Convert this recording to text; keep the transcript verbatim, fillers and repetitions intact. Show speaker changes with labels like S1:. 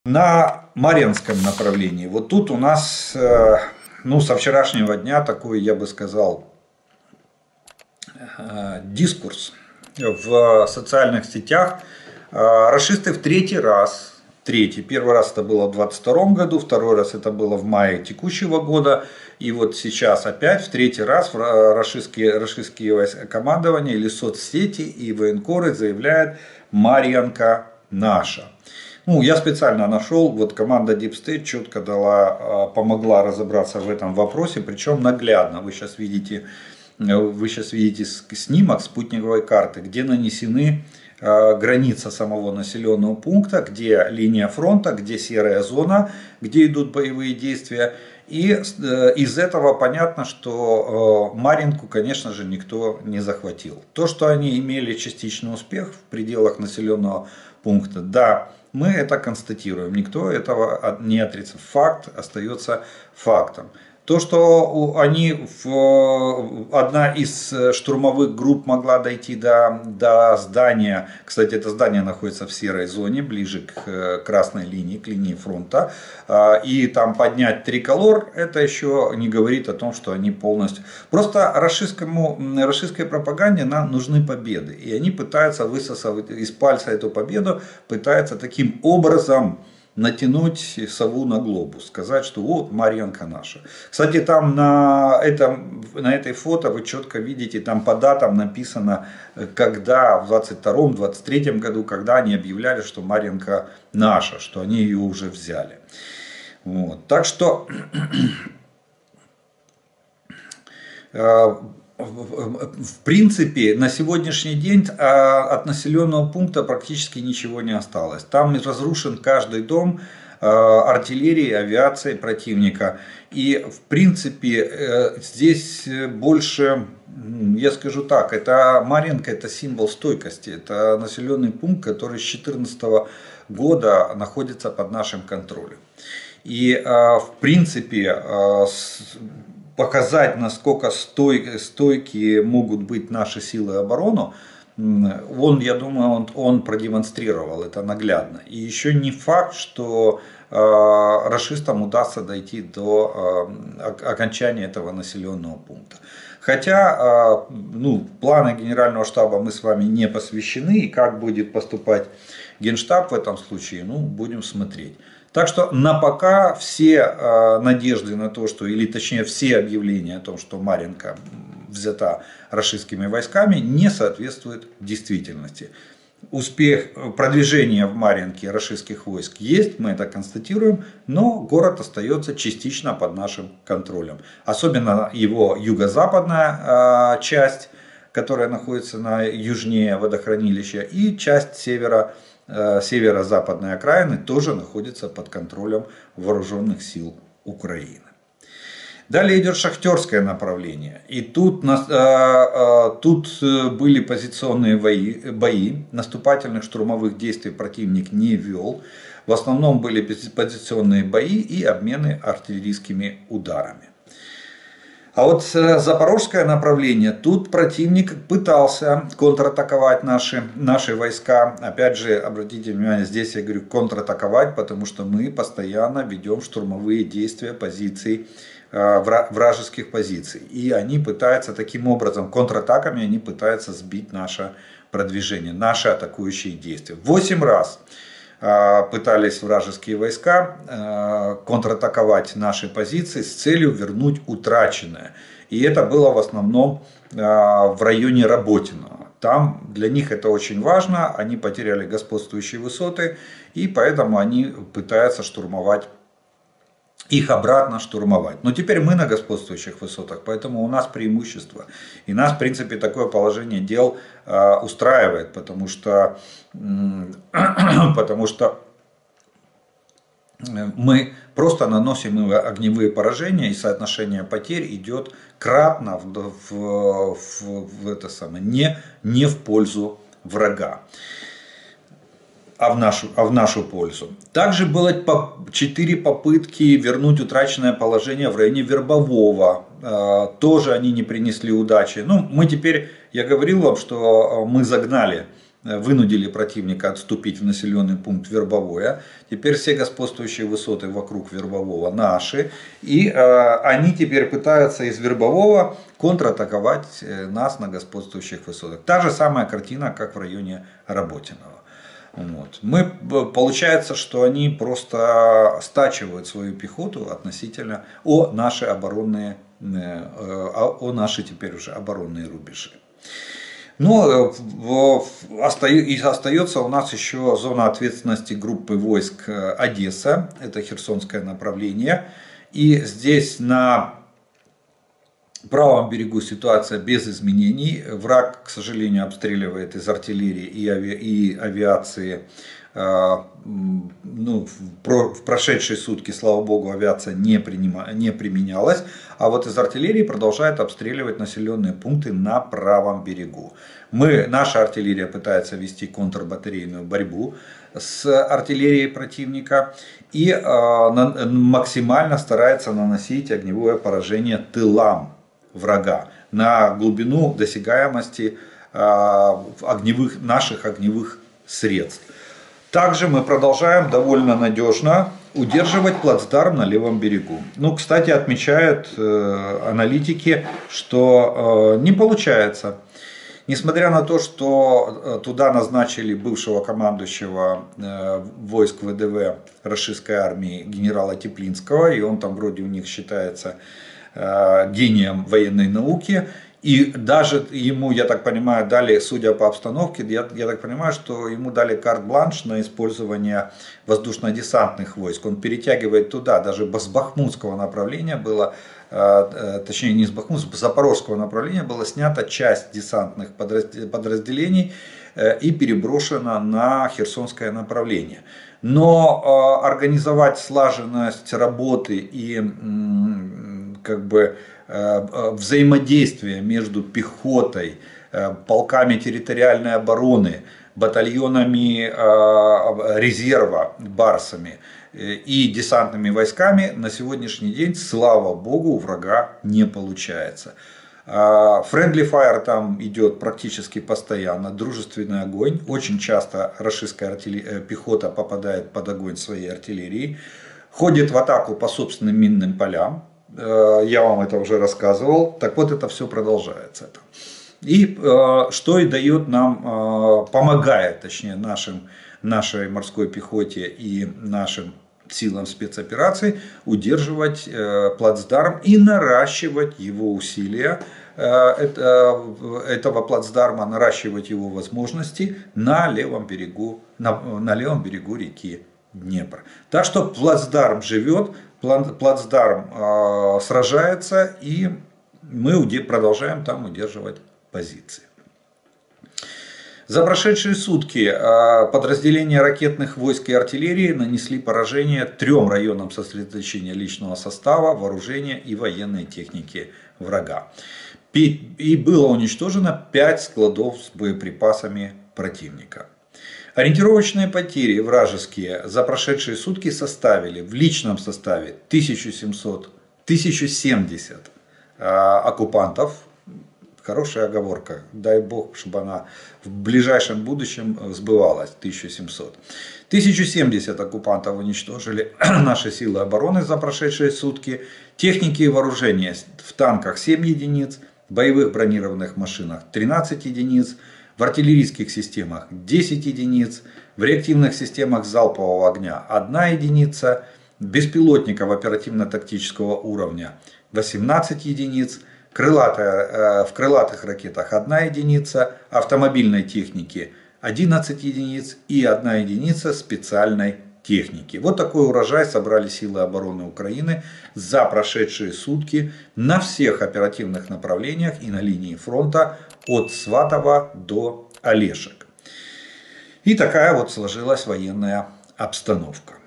S1: На Марьинском направлении, вот тут у нас, ну, со вчерашнего дня такой, я бы сказал, дискурс в социальных сетях. Рашисты в третий раз, третий, первый раз это было в двадцать втором году, второй раз это было в мае текущего года, и вот сейчас опять в третий раз рашистские, рашистские командования или соцсети и военкоры заявляют: Марьянка наша. Ну, я специально нашел, вот команда Deep State четко дала, помогла разобраться в этом вопросе, причем наглядно. Вы сейчас видите, вы сейчас видите снимок спутниковой карты, где нанесены граница самого населенного пункта, где линия фронта, где серая зона, где идут боевые действия. И из этого понятно, что Марьинку, конечно же, никто не захватил. То, что они имели частичный успех в пределах населенного пункта, да, мы это констатируем, никто этого не отрицает. Факт остается фактом. То, что они, одна из штурмовых групп могла дойти до, до здания, кстати, это здание находится в серой зоне, ближе к красной линии, к линии фронта, и там поднять триколор, это еще не говорит о том, что они полностью... Просто рашистскому, рашистской пропаганде нам нужны победы, и они пытаются, высосав из пальца эту победу, пытаются таким образом натянуть сову на глобус, сказать, что вот Марьянка наша. Кстати, там на, этом, на этой фото вы четко видите, там по датам написано, когда в двадцать втором — двадцать третьем году, когда они объявляли, что Марьянка наша, что они ее уже взяли. Вот. Так что в принципе, на сегодняшний день от населенного пункта практически ничего не осталось. Там разрушен каждый дом артиллерии, авиации противника. И в принципе здесь больше, я скажу так, это Марьинка, это символ стойкости. Это населенный пункт, который с две тысячи четырнадцатого года находится под нашим контролем. И в принципе показать, насколько стойкие, стойкие могут быть наши силы обороны, он, я думаю, он, он продемонстрировал это наглядно. И еще не факт, что э, рашистам удастся дойти до э, окончания этого населенного пункта. Хотя э, ну, планы Генерального штаба мы с вами не посвящены, и как будет поступать Генштаб в этом случае, ну, будем смотреть. Так что на пока все э, надежды на то, что, или точнее все объявления о том, что Марьинка взята рашистскими войсками, не соответствуют действительности. Успех, продвижение в Марьинке рашистских войск есть, мы это констатируем, но город остается частично под нашим контролем. Особенно его юго-западная э, часть, которая находится на южнее водохранилища, и часть севера. Северо-западной окраины тоже находится под контролем вооруженных сил Украины. Далее идет шахтерское направление. И тут, тут были позиционные бои, бои. Наступательных штурмовых действий противник не вел. В основном были позиционные бои и обмены артиллерийскими ударами. А вот запорожское направление, тут противник пытался контратаковать наши, наши войска. Опять же, обратите внимание, здесь я говорю контратаковать, потому что мы постоянно ведем штурмовые действия позиций, вражеских позиций. И они пытаются таким образом, контратаками, они пытаются сбить наше продвижение, наши атакующие действия. Восемь раз пытались вражеские войска контратаковать наши позиции с целью вернуть утраченное. И это было в основном в районе Работино. Там для них это очень важно, они потеряли господствующие высоты, и поэтому они пытаются штурмовать, их обратно штурмовать. Но теперь мы на господствующих высотах, поэтому у нас преимущество. И нас, в принципе, такое положение дел э, устраивает, потому что, э, потому что мы просто наносим огневые поражения, и соотношение потерь идет кратно в, в, в, в это самое, не, не в пользу врага. А в, нашу, а в нашу пользу. Также было четыре попытки вернуть утраченное положение в районе Вербового. Тоже они не принесли удачи. Ну, мы теперь, я говорил вам, что мы загнали вынудили противника отступить в населенный пункт Вербовое. Теперь все господствующие высоты вокруг Вербового наши. И э, они теперь пытаются из Вербового контратаковать нас на господствующих высотах. Та же самая картина, как в районе Работиного. Вот. Мы, получается, что они просто стачивают свою пехоту относительно о наши оборонные, о наши теперь уже оборонные рубежи. Но остается у нас еще зона ответственности группы войск Одесса, это Херсонское направление. И здесь на правом берегу ситуация без изменений. Враг, к сожалению, обстреливает из артиллерии и, ави... и авиации. Ну, в прошедшие сутки, слава богу, авиация не, принима... не применялась. А вот из артиллерии продолжает обстреливать населенные пункты на правом берегу. Мы, наша артиллерия пытается вести контрбатарейную борьбу с артиллерией противника и э, максимально старается наносить огневое поражение тылам врага на глубину досягаемости э, огневых, наших огневых средств. Также мы продолжаем довольно надежно удерживать плацдарм на левом берегу. Ну, кстати, отмечают э, аналитики, что э, не получается. Несмотря на то, что туда назначили бывшего командующего э, войск ВДВ российской армии генерала Теплинского, и он там вроде у них считается э, гением военной науки, и даже ему, я так понимаю, дали, судя по обстановке, я, я так понимаю, что ему дали карт-бланш на использование воздушно-десантных войск. Он перетягивает туда, даже с бахмутского направления было, точнее не с бахмутского, с запорожского направления была снята часть десантных подразделений и переброшена на херсонское направление. Но организовать слаженность работы и как бы взаимодействие между пехотой, полками территориальной обороны, батальонами резерва, барсами и десантными войсками на сегодняшний день, слава богу, у врага не получается. Friendly fire там идет практически постоянно, дружественный огонь. Очень часто российская пехота попадает под огонь своей артиллерии, ходит в атаку по собственным минным полям. Я вам это уже рассказывал. Так вот, это все продолжается. И что и дает нам, помогает, точнее, нашим, нашей морской пехоте и нашим силам спецопераций удерживать плацдарм и наращивать его усилия этого плацдарма, наращивать его возможности на левом берегу, на, на левом берегу реки Днепр. Так что плацдарм живет, плацдарм э, сражается, и мы продолжаем там удерживать позиции. За прошедшие сутки э, подразделения ракетных войск и артиллерии нанесли поражение трем районам сосредоточения личного состава, вооружения и военной техники врага. И было уничтожено пять складов с боеприпасами противника. Ориентировочные потери вражеские за прошедшие сутки составили в личном составе тысячу семьсот, тысячу семьдесят э, оккупантов. Хорошая оговорка, дай бог, чтобы она в ближайшем будущем сбывалась, тысячу семьсот. тысячу семьдесят оккупантов уничтожили наши силы обороны за прошедшие сутки. Техники и вооружения в танках семь единиц, в боевых бронированных машинах тринадцать единиц, в артиллерийских системах десять единиц, в реактивных системах залпового огня одна единица, беспилотников оперативно-тактического уровня восемнадцать единиц, крылатая, в крылатых ракетах одна единица, автомобильной техники одиннадцать единиц и одна единица специальной техники. Вот такой урожай собрали силы обороны Украины за прошедшие сутки на всех оперативных направлениях и на линии фронта от Сватова до Олешек. И такая вот сложилась военная обстановка.